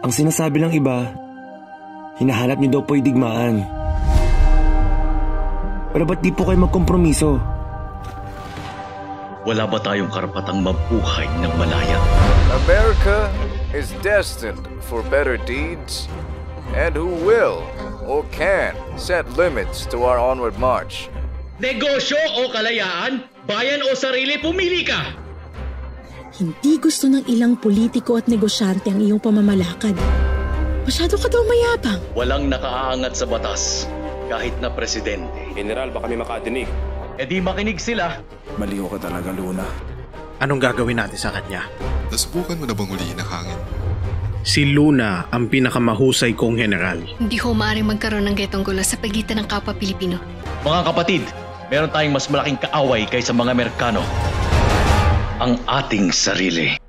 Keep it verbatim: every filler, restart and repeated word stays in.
Ang sinasabi ng iba, hinahanap niyo daw po yung digmaan. Pero ba't di po kayo magkompromiso? Wala ba tayong karapatang mabuhay ng malaya? America is destined for better deeds, and who will or can set limits to our onward march. Negosyo o kalayaan? Bayan o sarili, pumili ka! Hindi gusto ng ilang politiko at negosyante ang iyong pamamalakad. Masyado ka daw mayabang. Walang nakaaangat sa batas, kahit na presidente. Heneral, baka may makadinig. E di makinig sila. Maliw ka talaga, Luna. Anong gagawin natin sa kanya? Nasubukan mo na bang ulihin ang hangin? Si Luna ang pinakamahusay kong general. Hindi ho maaaring magkaroon ng getong gulo sa pagitan ng kapwa Pilipino. Mga kapatid, meron tayong mas malaking kaaway kaysa mga Amerikano. Ang ating sarili.